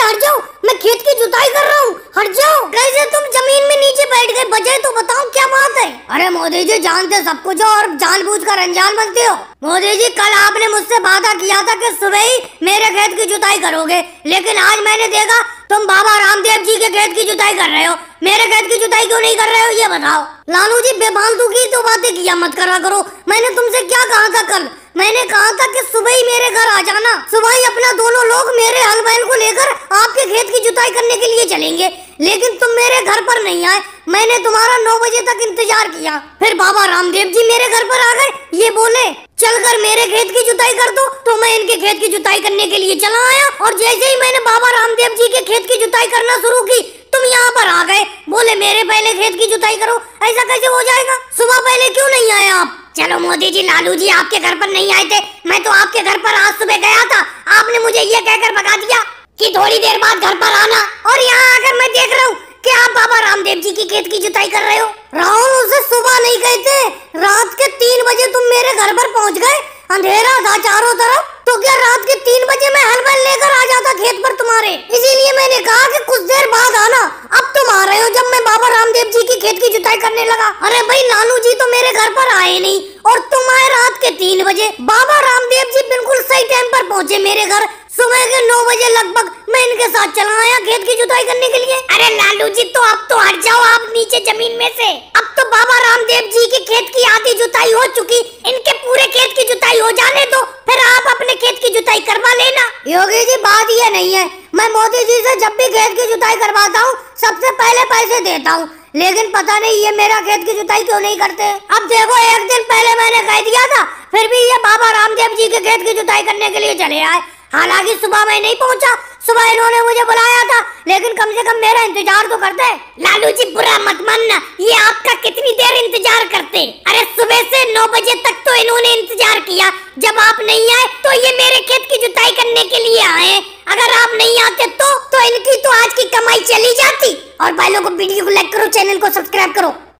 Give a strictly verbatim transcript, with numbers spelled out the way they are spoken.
हट जाओ, मैं खेत की जुताई कर रहा हूँ, हट जाओ। कैसे तुम जमीन में नीचे बैठ गए, बजाय तो बताओ क्या बात है। अरे मोदी जी जानते सब कुछ हो और जानबूझकर अनजान बनते हो। मोदी जी कल आपने मुझसे वादा किया था कि सुबह ही मेरे खेत की जुताई करोगे, लेकिन आज मैंने देखा तुम बाबा रामदेव जी के खेत की जुताई कर रहे हो। मेरे खेत की जुताई क्यों नहीं कर रहे हो ये बताओ। लालू जी बेफालतू की तो बातें किया मत करा करो। मैंने तुमसे क्या कहा था कल? मैंने कहा था कि सुबह ही मेरे घर आ जाना, सुबह ही अपना दोनों लोग मेरे हल बैल को लेकर आपके खेत की जुताई करने के लिए चलेंगे, लेकिन तुम मेरे घर पर नहीं आए। मैंने तुम्हारा नौ बजे तक इंतजार किया, फिर बाबा रामदेव जी मेरे घर पर आ गए, ये बोले चलकर मेरे खेत की जुताई कर दो, तो मैं इनके खेत की जुताई करने के लिए चला आया। और जैसे ही मैंने बाबा रामदेव जी के खेत की जुताई करना शुरू की, तुम यहाँ पर आ गए, बोले मेरे पहले खेत की जुताई करो। ऐसा कैसे हो जाएगा? सुबह पहले क्यों नहीं आए आप? चलो मोदी जी, लालू जी आपके घर पर नहीं आए थे, मैं तो आपके घर पर आज सुबह गया था। आपने मुझे ये कहकर भगा दिया कि थोड़ी देर बाद घर पर आना, और यहाँ आकर मैं देख रहा हूँ कि आप बाबा रामदेव जी की खेत की जुताई कर रहे हो। राहुल, उसे सुबह नहीं कहते, रात के तीन बजे तुम मेरे घर पर पहुँच गए, अंधेरा था चारों तरफ, तो क्या रात के तीन बजे मैं हल बैल लेकर आ जाता खेत पर तुम्हारे? इसीलिए मैंने कहा कि कुछ देर बाद आना। अब तुम आ रहे हो जब मैं बाबा रामदेव जी की खेत की जुताई करने लगा। अरे भाई, लालू जी तो मेरे घर पर आए नहीं और तुम आए रात के तीन बजे। बाबा रामदेव जी बिल्कुल सही टाइम पर पहुँचे मेरे घर, सुबह के नौ बजे लगभग। मैं इनके साथ चला आया खेत की जुताई करने के लिए। अरे लालू जी, तो अब तो हट जाओ आप नीचे जमीन में से। अब तो बाबा रामदेव जी के खेत की आधी जुताई हो चुकी, इनके पूरे खेत की जुताई हो जाने दो, फिर आप अपने खेत की जुताई करवा लेना। योगी जी, बात ये नहीं है, मैं मोदी जी से जब भी खेत की जुताई करवाता हूँ सबसे पहले पैसे देता हूँ, लेकिन पता नहीं ये मेरा खेत की जुताई क्यों नहीं करते। अब देखो, एक दिन पहले मैंने कह दिया था, फिर भी ये बाबा रामदेव जी के खेत की जुताई करने के लिए चले आए। हालांकि सुबह मैं नहीं पहुंचा, सुबह इन्होंने मुझे बुलाया था, लेकिन कम से कम मेरा इंतजार तो करते। लालू जी बुरा मत मानना, ये आपका कितनी देर इंतजार करते? अरे सुबह से नौ बजे तक तो इन्होंने इंतजार किया, जब आप नहीं आए तो ये मेरे खेत की जुताई करने के लिए आए। अगर आप नहीं आते तो तो इनकी तो आज की कमाई चली जाती। और भाई लोगों को वीडियो को लाइक करो, चैनल को सब्सक्राइब करो।